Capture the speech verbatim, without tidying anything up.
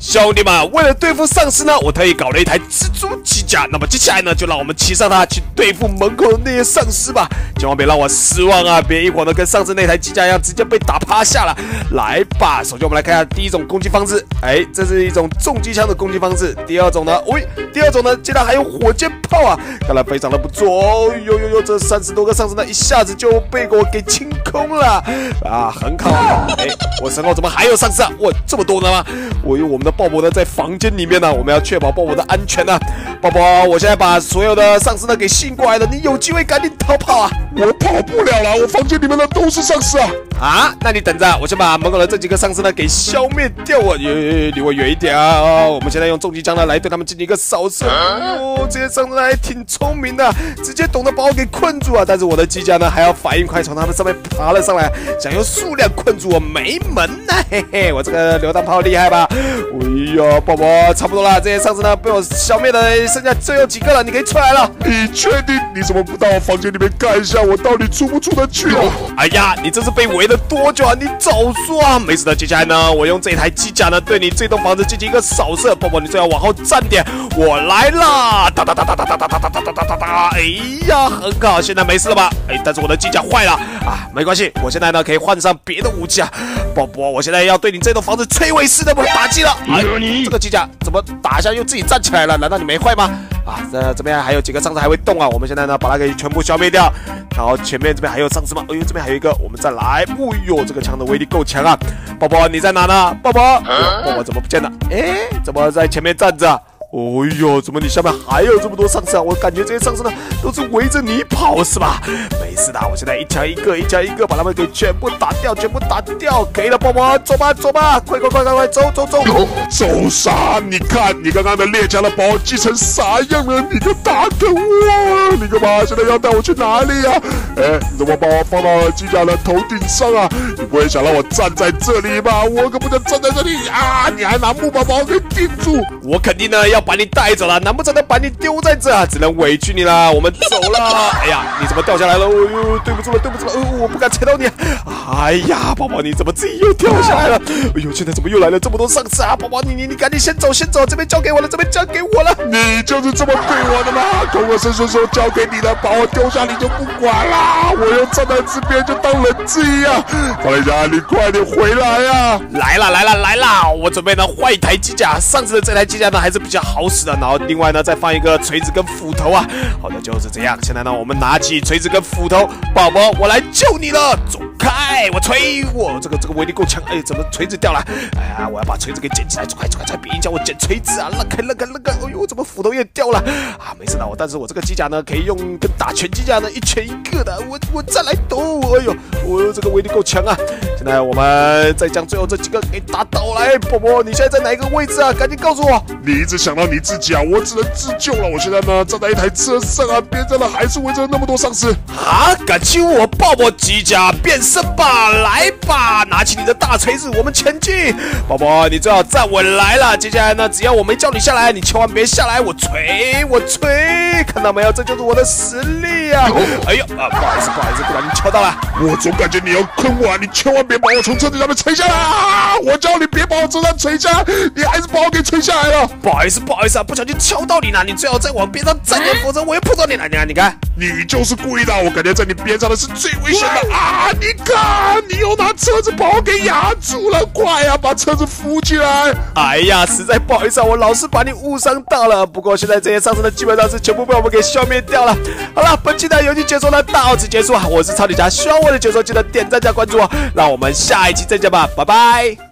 兄弟们，为了对付丧尸呢，我特意搞了一台蜘蛛机甲。那么接下来呢，就让我们骑上它去对付门口的那些丧尸吧。千万别让我失望啊！别一会儿呢跟上次那台机甲一样，直接被打趴下了。来吧，首先我们来看一下第一种攻击方式。哎，这是一种重机枪的攻击方式。第二种呢，喂，第二种呢，竟然还有火箭炮啊！看来非常的不错哦。呦呦呦，这三十多个丧尸呢，一下子就被我给清空了啊，很好。哎，我身后怎么还有丧尸啊？哇，这么多的吗？我有我们的鲍勃呢，在房间里面呢，我们要确保鲍勃的安全呢。鲍勃，我现在把所有的丧尸呢给吸引过来了，你有机会赶紧逃跑啊！ 我跑不了了，我房间里面的都是丧尸啊！ 啊，那你等着，我先把门口的这几个丧尸呢给消灭掉啊！离离我远一点啊！哦，我们现在用重机枪呢来对他们进行一个扫射。哦，这些丧尸还挺聪明的，直接懂得把我给困住啊！但是我的机甲呢还要反应快，从他们上面爬了上来，想用数量困住我没门呐！嘿嘿，我这个榴弹炮厉害吧？哎呀，宝宝，差不多了，这些丧尸呢被我消灭的剩下最后几个了，你可以出来了。 你确定？你怎么不到我房间里面看一下，我到底出不出得去啊？ 哎呀，你这是被围了多久啊？你早说啊！没事的，接下来呢，我用这台机甲呢对你这栋房子进行一个扫射。宝宝，你最好往后站点，我来啦！哒哒哒哒哒哒哒哒哒哒哒哒哒！哎呀，很好，现在没事了吧？哎，但是我的机甲坏了啊，没关系，我现在呢可以换上别的武器啊。宝宝，我现在要对你这栋房子摧毁式的打击了。哎，这个机甲怎么打一下又自己站起来了？难道你没坏吗？啊，这这边还有几个丧尸还会动啊，我们现在呢把它给全部消灭掉。然后前面这边还有丧尸吗？哎呦，这边还有一个，我们再来。哦呦，这个枪的威力够强啊！宝宝你在哪呢？宝宝，宝宝怎么不见了？哎，怎么在前面站着啊？哦呦，怎么你下面还有这么多丧尸啊？我感觉这些丧尸呢都是围着你跑是吧？没事的，我现在一枪一个，一枪一个把他们给全部打掉，全部打掉。可以了，宝宝，走吧，走吧，快快快快快，走走走！ 走啥？你看你刚刚的猎枪的把我击成啥样了？你个大坑我！你干嘛现在要带我去哪里呀？哎，你怎么把我放到机甲的头顶上啊？你不会想让我站在这里吧？我可不能站在这里啊！你还拿木板把我给顶住！ 我肯定呢要把你带走了，难不成能把你丢在这啊？只能委屈你了，我们走了。哎呀，你怎么掉下来了？哦呦，对不住了，对不住了，哦，我不敢踩到你。哎呀，宝宝，你怎么自己又掉下来了？哎呦，现在怎么又来了这么多丧尸啊？宝宝，你你你赶紧先走，先走，这边交给我了，这边交给我了。 你就是这么对我的吗？口口声声说交给你的，把我丢下你就不管啦？我又站在这边就当人质一样。方雷家，你快点回来呀！ 来了来了来了，我准备呢换一台机甲，上次的这台机甲呢还是比较好使的，然后另外呢再放一个锤子跟斧头啊。好的，就是这样。现在呢，我们拿起锤子跟斧头，宝宝，我来救你了，走开！我锤我这个这个威力够强，哎，怎么锤子掉了？哎呀，我要把锤子给捡起来，快快快！别影响我捡锤子啊！扔开扔开扔开！哎呦，怎么斧头也掉了？啊，没事的，我但是我这个机甲呢可以用跟打拳机甲呢一拳一个的，我我再来斗！哎呦，我这个威力够强啊！现在我们再将最后这几个给打倒来，宝宝，你现在在哪一个位置啊？赶紧告诉我！ 你一直想到你自己啊，我只能自救了。我现在呢站在一台车上啊，边上呢还是围着那么多丧尸啊！敢欺负我鲍勃机甲变身吧，来吧，拿起你的大锤子，我们前进！宝宝，你最好站稳来了。接下来呢，只要我没叫你下来，你千万别下来，我锤，我锤，看到没有？这就是我的实力啊！哎呦啊，不好意思，不好意思，不小心敲到了。 我总感觉你要坑我啊！你千万别把我从车子上面锤下来啊！我叫你别把我车上锤下来，你还是把我给锤下来了。 不好意思，不好意思啊，不小心敲到你了，你最好再往边上站点，否则我也碰到你了。你看，你看， 你就是故意的！我感觉在你边上的是最危险的啊！你看，你又拿车子把我给压住了，快呀、啊，把车子扶起来！ 哎呀，实在不好意思啊，我老是把你误伤到了。不过现在这些丧尸呢，基本上是全部被我们给消灭掉了。好了，本期的游戏解说呢到此结束啊！我是超级侠，喜欢我的解说记得点赞加关注哦。让我们下一期再见吧，拜拜。